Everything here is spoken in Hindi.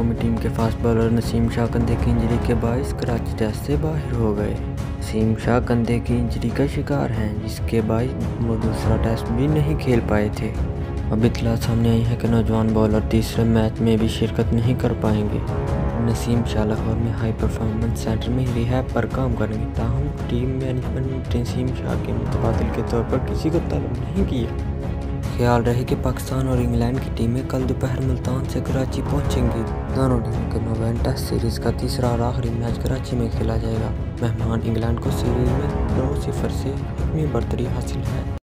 कौमी टीम के फास्ट बॉलर नसीम शाह कंधे की इंजरी के बायस कराची टेस्ट से बाहर हो गए। नसीम शाह कंधे की इंजरी का शिकार हैं, जिसके बायस वो दूसरा टेस्ट भी नहीं खेल पाए थे। अब इतला सामने आई है कि नौजवान बॉलर तीसरे मैच में भी शिरकत नहीं कर पाएंगे। नसीम शाह लाहौर में हाई परफॉर्मेंस सेंटर में रिहैब पर काम करेंगे, ताहम टीम मैनेजमेंट ने नसीम शाह के मुतबादिल के तौर पर किसी को तलब नहीं किया। ख्याल रहे कि पाकिस्तान और इंग्लैंड की टीमें कल दोपहर मुल्तान से कराची पहुंचेंगी। दोनों टीमों के माबैन टेस्ट सीरीज़ का तीसरा और आखिरी मैच कराची में खेला जाएगा। मेहमान इंग्लैंड को सीरीज़ में 2-0 से हतमी बरतरी हासिल है।